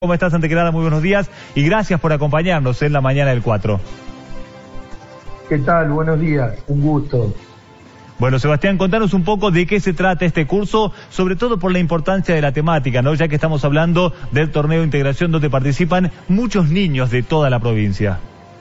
¿Cómo estás, ante que nada? Muy buenos días y gracias por acompañarnos en la mañana del 4. ¿Qué tal? Buenos días, un gusto. Bueno, Sebastián, contanos un poco de qué se trata este curso, sobre todo por la importancia de la temática, ¿no? Ya que estamos hablando del torneo de integración donde participan muchos niños de toda la provincia.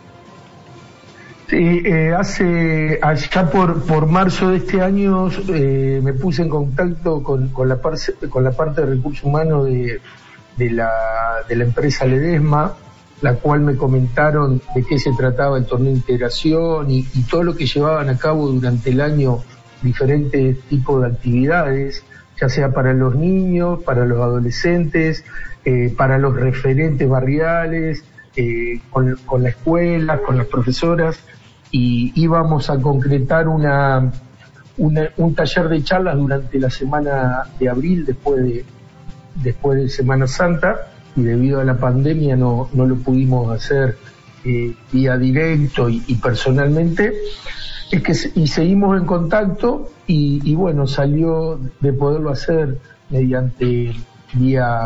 Sí, allá por marzo de este año me puse en contacto con la parte de recursos humanos de la empresa Ledesma, la cual me comentaron de qué se trataba el torneo de integración y todo lo que llevaban a cabo durante el año, diferentes tipos de actividades, ya sea para los niños, para los adolescentes, para los referentes barriales, con la escuela, con las profesoras, y íbamos a concretar un taller de charlas durante la semana de abril, después de Semana Santa, y debido a la pandemia no lo pudimos hacer vía directo y personalmente. Y seguimos en contacto y bueno, salió de poderlo hacer mediante vía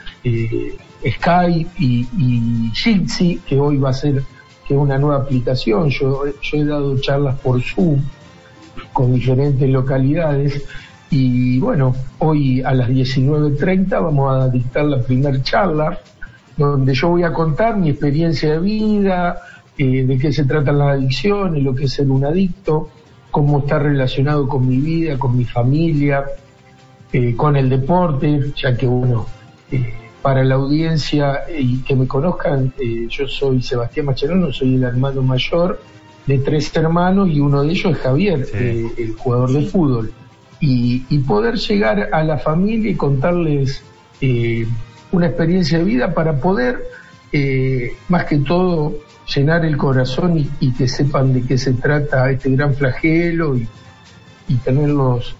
Skype y Jitsi, que hoy va a ser que es una nueva aplicación. Yo he dado charlas por Zoom con diferentes localidades y bueno, hoy a las 19:30 vamos a dictar la primera charla donde yo voy a contar mi experiencia de vida, de qué se tratan las adicciones, lo que es ser un adicto, cómo está relacionado con mi vida, con mi familia, con el deporte, ya que bueno, para la audiencia y que me conozcan, yo soy Sebastián Mascherano, soy el hermano mayor de 3 hermanos y uno de ellos es Javier, sí, el jugador de fútbol. Y poder llegar a la familia y contarles una experiencia de vida para poder, más que todo, llenar el corazón y que sepan de qué se trata este gran flagelo y tenerlos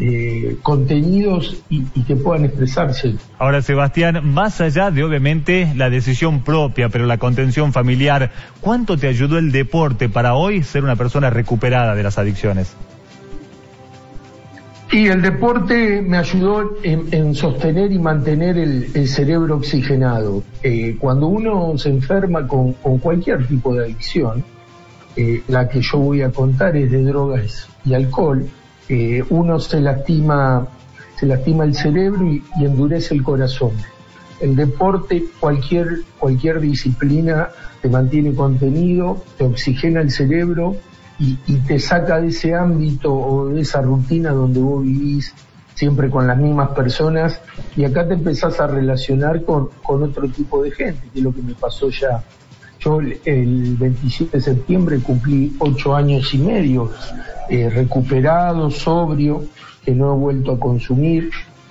contenidos y que puedan expresarse. Ahora, Sebastián, más allá de obviamente la decisión propia, pero la contención familiar, ¿cuánto te ayudó el deporte para hoy ser una persona recuperada de las adicciones? Y el deporte me ayudó en sostener y mantener el cerebro oxigenado. Cuando uno se enferma con cualquier tipo de adicción, la que yo voy a contar es de drogas y alcohol, uno se lastima el cerebro y endurece el corazón. El deporte, cualquier disciplina, te mantiene contenido, te oxigena el cerebro y te saca de ese ámbito o de esa rutina donde vos vivís siempre con las mismas personas, y acá te empezás a relacionar con otro tipo de gente, que es lo que me pasó ya. Yo el 27 de septiembre cumplí 8 años y medio recuperado, sobrio, que no he vuelto a consumir,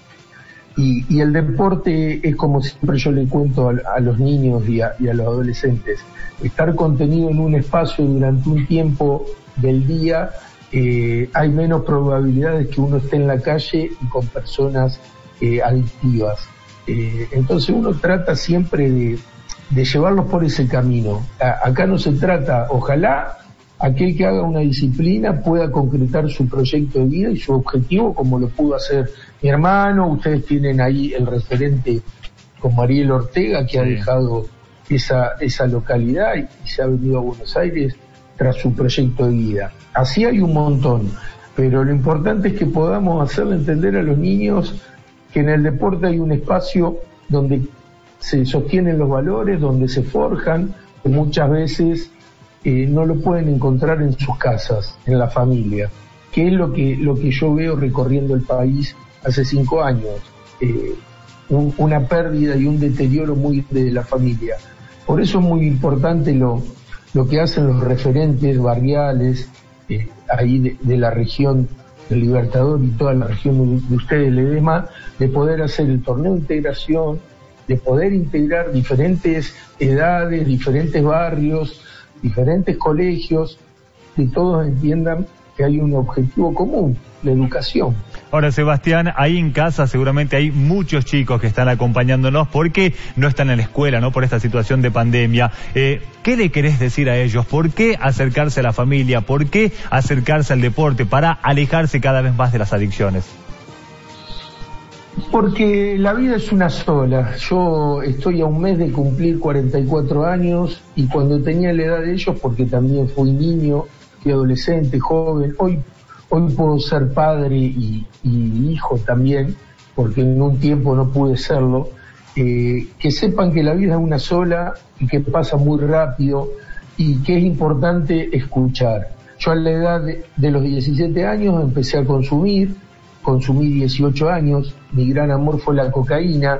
y el deporte es como siempre yo le cuento a los niños y a los adolescentes: estar contenido en un espacio durante un tiempo del día, hay menos probabilidades que uno esté en la calle y con personas adictivas. Entonces uno trata siempre de llevarlos por ese camino. Acá no se trata, ojalá aquel que haga una disciplina pueda concretar su proyecto de vida y su objetivo como lo pudo hacer mi hermano. Ustedes tienen ahí el referente con Mariel Ortega, que ha dejado esa localidad y se ha venido a Buenos Aires tras su proyecto de vida. Así hay un montón, pero lo importante es que podamos hacerle entender a los niños que en el deporte hay un espacio donde se sostienen los valores, donde se forjan, que muchas veces no lo pueden encontrar en sus casas, en la familia, que es lo que yo veo recorriendo el país hace 5 años, una pérdida y un deterioro muy de la familia. Por eso es muy importante lo que hacen los referentes barriales ahí de la región del Libertador y toda la región de ustedes, Ledesma, de poder hacer el torneo de integración, de poder integrar diferentes edades, diferentes barrios, diferentes colegios, que todos entiendan que hay un objetivo común, la educación. Ahora, Sebastián, ahí en casa seguramente hay muchos chicos que están acompañándonos porque no están en la escuela, ¿no? Por esta situación de pandemia. ¿Qué le querés decir a ellos? ¿Por qué acercarse a la familia? ¿Por qué acercarse al deporte para alejarse cada vez más de las adicciones? Porque la vida es una sola. Yo estoy a un mes de cumplir 44 años y cuando tenía la edad de ellos, porque también fui niño, fui adolescente, joven, hoy puedo ser padre y hijo también, porque en un tiempo no pude serlo, que sepan que la vida es una sola y que pasa muy rápido y que es importante escuchar. Yo a la edad de los 17 años empecé a consumí 18 años, mi gran amor fue la cocaína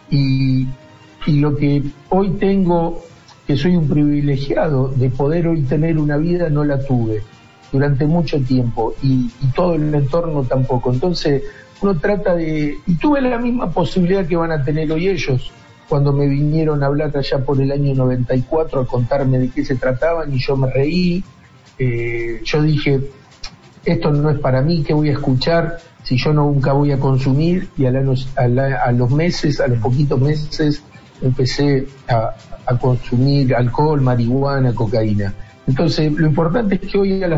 y lo que hoy tengo, que soy un privilegiado de poder hoy tener una vida, no la tuve durante mucho tiempo y todo el entorno tampoco. Entonces uno trata y tuve la misma posibilidad que van a tener hoy ellos cuando me vinieron a hablar allá por el año 94 a contarme de qué se trataban y yo me reí. Yo dije, esto no es para mí, ¿qué voy a escuchar si yo nunca voy a consumir? Y a los poquitos meses empecé a consumir alcohol, marihuana, cocaína. Entonces lo importante es que hoy a las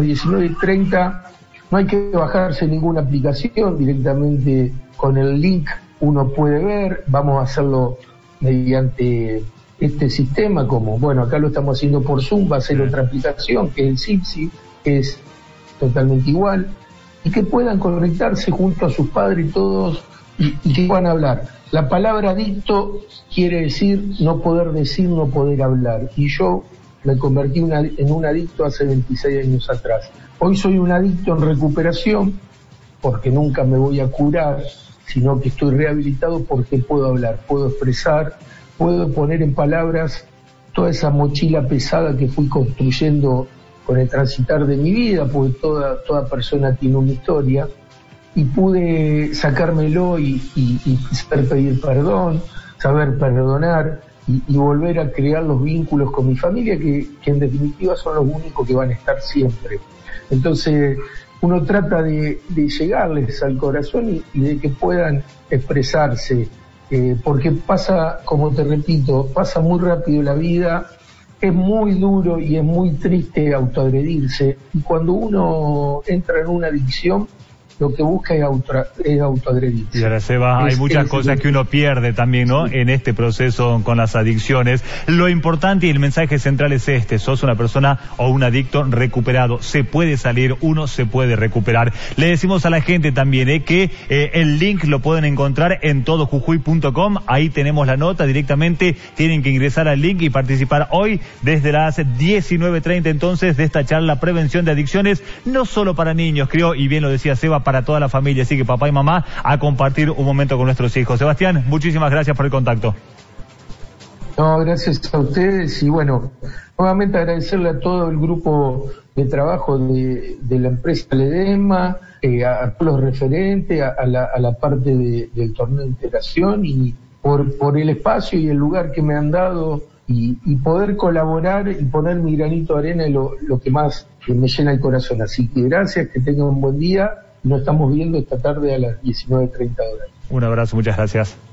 19:30 no hay que bajarse ninguna aplicación, directamente con el link uno puede ver. Vamos a hacerlo mediante este sistema, como bueno, acá lo estamos haciendo por Zoom, va a ser otra aplicación que es el Sipsi, que es totalmente igual, y que puedan conectarse junto a sus padres todos y que puedan hablar. La palabra adicto quiere decir no poder hablar, y yo me convertí en un adicto hace 26 años atrás. Hoy soy un adicto en recuperación, porque nunca me voy a curar, sino que estoy rehabilitado porque puedo hablar, puedo expresar, puedo poner en palabras toda esa mochila pesada que fui construyendo con el transitar de mi vida, porque toda persona tiene una historia, y pude sacármelo y saber pedir perdón, saber perdonar y volver a crear los vínculos con mi familia, que en definitiva son los únicos que van a estar siempre. Entonces uno trata de llegarles al corazón y de que puedan expresarse, porque pasa, como te repito, pasa muy rápido la vida. Es muy duro y es muy triste autoagredirse, y cuando uno entra en una adicción lo que busca es autoagredirse. Y ahora, Seba, hay muchas cosas que uno pierde también, ¿no?, en este proceso con las adicciones. Lo importante y el mensaje central es este: sos una persona o un adicto recuperado. Se puede salir, uno se puede recuperar. Le decimos a la gente también que el link lo pueden encontrar en todojujuy.com. Ahí tenemos la nota directamente. Tienen que ingresar al link y participar hoy desde las 19:30 entonces de esta charla Prevención de Adicciones, no solo para niños, creo, y bien lo decía Seba, para toda la familia. Así que papá y mamá, a compartir un momento con nuestros hijos. Sebastián, muchísimas gracias por el contacto. No, gracias a ustedes, y bueno, nuevamente agradecerle a todo el grupo de trabajo de la empresa Ledesma, a todos los referentes, a la parte del torneo de integración, y por el espacio y el lugar que me han dado, y poder colaborar y poner mi granito de arena es lo que más me llena el corazón. Así que gracias, que tengan un buen día. Nos estamos viendo esta tarde a las 19:30 horas. Un abrazo, muchas gracias.